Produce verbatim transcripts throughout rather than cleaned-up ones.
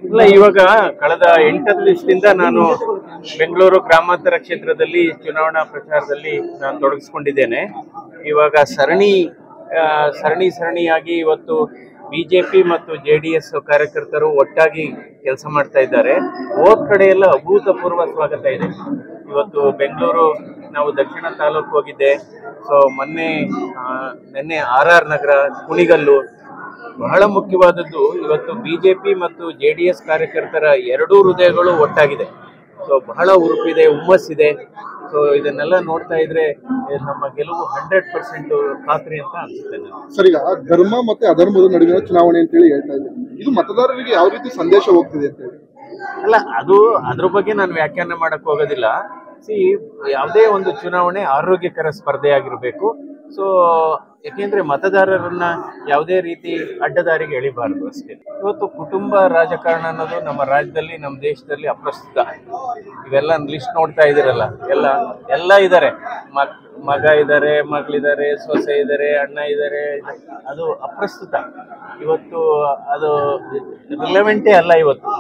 ಇಲ್ಲ, ಇವಾಗ ಕಳೆದ ಎಂಟತ್ತು ದಿವಸದಿಂದ ನಾನು ಬೆಂಗಳೂರು ಗ್ರಾಮಾಂತರ ಕ್ಷೇತ್ರದಲ್ಲಿ ಚುನಾವಣಾ ಪ್ರಚಾರದಲ್ಲಿ ನಾನು ತೊಡಗಿಸ್ಕೊಂಡಿದ್ದೇನೆ. ಇವಾಗ ಸರಣಿ ಆ, ಸರಣಿ ಸರಣಿಯಾಗಿ ಇವತ್ತು ಬಿಜೆಪಿ ಮತ್ತು ಜೆ ಡಿ ಎಸ್ ಕಾರ್ಯಕರ್ತರು ಒಟ್ಟಾಗಿ ಕೆಲಸ ಮಾಡ್ತಾ ಇದ್ದಾರೆ. ಹೋದ ಕಡೆ ಎಲ್ಲ ಅಭೂತಪೂರ್ವ ಸ್ವಾಗತ ಇದೆ. ಇವತ್ತು ಬೆಂಗಳೂರು ನಾವು ದಕ್ಷಿಣ ತಾಲೂಕು ಹೋಗಿದ್ದೆ. ಸೊ ಮೊನ್ನೆ ನಿನ್ನೆ ಆರ್ ಆರ್ ನಗರ, ಕುಣಿಗಲ್ಲು, ಬಹಳ ಮುಖ್ಯವಾದದ್ದು ಇವತ್ತು ಬಿಜೆಪಿ ಮತ್ತು ಜೆ ಡಿ ಎಸ್ ಕಾರ್ಯಕರ್ತರ ಎರಡೂ ಹೃದಯಗಳು ಒಟ್ಟಾಗಿದೆ. ಸೊ ಬಹಳ ಉರುಪಿದೆ, ಹುಮ್ಮಸ್ಸಿದೆ. ಸೊ ಇದನ್ನೆಲ್ಲ ನೋಡ್ತಾ ಇದ್ರೆ ನಮ್ಮ ಗೆಲುವು ಹಂಡ್ರೆಡ್ ಪರ್ಸೆಂಟ್ ಖಾತ್ರಿ ಅಂತ ಅನ್ಸುತ್ತೆ. ಸರ್, ಈಗ ಧರ್ಮ ಮತ್ತೆ ಅಧರ್ಮದ ನಡುವಿನ ಚುನಾವಣೆ ಅಂತ ಹೇಳಿ ಹೇಳ್ತಾ ಇದ್ದಾರೆ. ಇದು ಮತದಾರರಿಗೆ ಯಾವ ರೀತಿ ಸಂದೇಶ ಹೋಗ್ತಿದೆ ಅಂತ ಹೇಳಿ? ಅಲ್ಲ, ಅದು ಅದ್ರ ಬಗ್ಗೆ ನಾನು ವ್ಯಾಖ್ಯಾನ ಮಾಡಕ್ ಹೋಗೋದಿಲ್ಲ. ಸಿ, ಯಾವುದೇ ಒಂದು ಚುನಾವಣೆ ಆರೋಗ್ಯಕರ ಸ್ಪರ್ಧೆಯಾಗಿರ್ಬೇಕು. ಸೊ ಯಾಕೆಂದ್ರೆ ಮತದಾರರನ್ನ ಯಾವುದೇ ರೀತಿ ಅಡ್ಡದಾರಿಗೆ ಎಳಿಬಾರ್ದು ಅಷ್ಟೇ. ಇವತ್ತು ಕುಟುಂಬ ರಾಜಕಾರಣ ಅನ್ನೋದು ನಮ್ಮ ರಾಜ್ಯದಲ್ಲಿ, ನಮ್ಮ ದೇಶದಲ್ಲಿ ಅಪ್ರಸ್ತುತ. ಇವೆಲ್ಲ ಲಿಸ್ಟ್ ನೋಡ್ತಾ ಇದ್ದೀರಲ್ಲ, ಎಲ್ಲ ಎಲ್ಲ ಇದ್ದಾರೆ. ಮಗ್ ಮಗ ಇದ್ದಾರೆ, ಮಗಳಿದ್ದಾರೆ, ಸೊಸೆ ಇದ್ದಾರೆ, ಅಣ್ಣ ಇದ್ದಾರೆ. ಅದು ಅಪ್ರಸ್ತುತ. ಇವತ್ತು ಅದು ರಿಲೆವೆಂಟೇ ಅಲ್ಲ ಇವತ್ತು.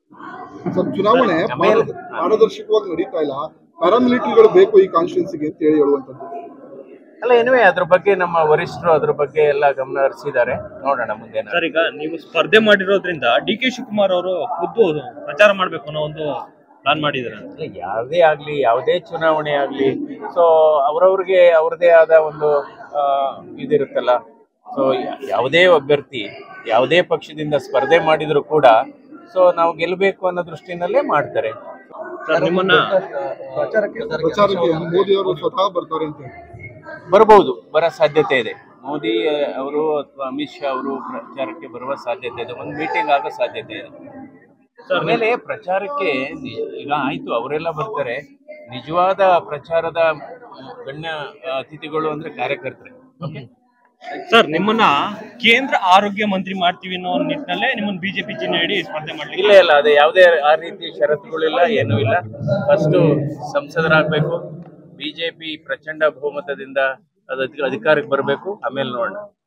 ಸರ್, ಚುನಾವಣೆ ಪಾರದರ್ಶಕವಾಗಿ ನಡೀತಾ ಇಲ್ಲ. ಪ್ಯಾರಾಮಿಲಿಟರಿಗಳು ಬೇಕು ಈ ಕಾನ್ಸ್ಟಿಟ್ಯೂನ್ಸಿಗೆ ಅಂತ ಹೇಳಿ ಹೇಳುವಂಥದ್ದು. ಅಲ್ಲ, ಏನುವೆ ಅದ್ರ ಬಗ್ಗೆ ನಮ್ಮ ವರಿಷ್ಠರು ಅದ್ರ ಬಗ್ಗೆ ಎಲ್ಲ ಗಮನ ಹರಿಸಿದ್ದಾರೆ. ನೋಡೋಣ ಮುಂದೆ. ಸರ್, ಈಗ ನೀವು ಸ್ಪರ್ಧೆ ಮಾಡಿರೋದ್ರಿಂದ ಡಿ ಕೆ ಶಿವಕುಮಾರ್ ಅವರು ಖುದ್ದು ಪ್ರಚಾರ ಮಾಡ್ಬೇಕು ಅನ್ನೋ ಒಂದು ಪ್ಲಾನ್ ಮಾಡಿದ್ದಾರೆ. ಯಾವುದೇ ಆಗ್ಲಿ, ಯಾವುದೇ ಚುನಾವಣೆ ಆಗ್ಲಿ, ಸೊ ಅವ್ರವ್ರಿಗೆ ಅವ್ರದೇ ಆದ ಒಂದು ಇದಿರುತ್ತಲ್ಲ. ಸೊ ಯಾವುದೇ ಅಭ್ಯರ್ಥಿ ಯಾವುದೇ ಪಕ್ಷದಿಂದ ಸ್ಪರ್ಧೆ ಮಾಡಿದ್ರು ಕೂಡ ಸೊ ನಾವು ಗೆಲ್ಲಬೇಕು ಅನ್ನೋ ದೃಷ್ಟಿನಲ್ಲೇ ಮಾಡ್ತಾರೆ. ಸರ್, ನಿಮ್ಮನ್ನ ಪ್ರಚಾರಕ್ಕೆ ಮೋದಿ ಅವರು ಸ್ವತಃ ಬರ್ತಾರೆ ಅಂತ ಬರಬಹುದು, ಬರೋ ಸಾಧ್ಯತೆ ಇದೆ. ಮೋದಿ ಅವರು ಅಥವಾ ಅಮಿತ್ ಶಾ ಅವರು ಪ್ರಚಾರಕ್ಕೆ ಬರುವ ಸಾಧ್ಯತೆ ಇದೆ. ಒಂದು ಮೀಟಿಂಗ್ ಆಗೋ ಸಾಧ್ಯತೆ ಇದೆ. ಆಮೇಲೆ ಪ್ರಚಾರಕ್ಕೆ ಈಗ ಆಯ್ತು, ಅವರೆಲ್ಲ ಬರ್ತಾರೆ. ನಿಜವಾದ ಪ್ರಚಾರದ ಗಣ್ಯ ಅತಿಥಿಗಳು ಅಂದ್ರೆ ಕಾರ್ಯಕರ್ತರೆ. ಸರ್, ನಿಮ್ಮನ್ನ ಕೇಂದ್ರ ಆರೋಗ್ಯ ಮಂತ್ರಿ ಮಾಡ್ತೀವಿ ಅನ್ನೋ ನಿಟ್ಟಿನಲ್ಲೇ ನಿಮ್ಮನ್ನ ಬಿಜೆಪಿ ಚಿಹ್ನೆ ಹಿಡಿ ಸ್ಪರ್ಧೆ ಮಾಡಿ. ಇಲ್ಲ ಇಲ್ಲ, ಅದೇ ಯಾವುದೇ ಆ ರೀತಿ ಷರತ್ತುಗಳಿಲ್ಲ, ಏನೂ ಇಲ್ಲ. ಫಸ್ಟ್ ಸಂಸದರಾಗಬೇಕು, ಬಿಜೆಪಿ ಪ್ರಚಂಡ ಬಹುಮತದಿಂದ ಅದು ಅಧಿಕಾರಕ್ಕೆ ಬರಬೇಕು, ಆಮೇಲೆ ನೋಡೋಣ.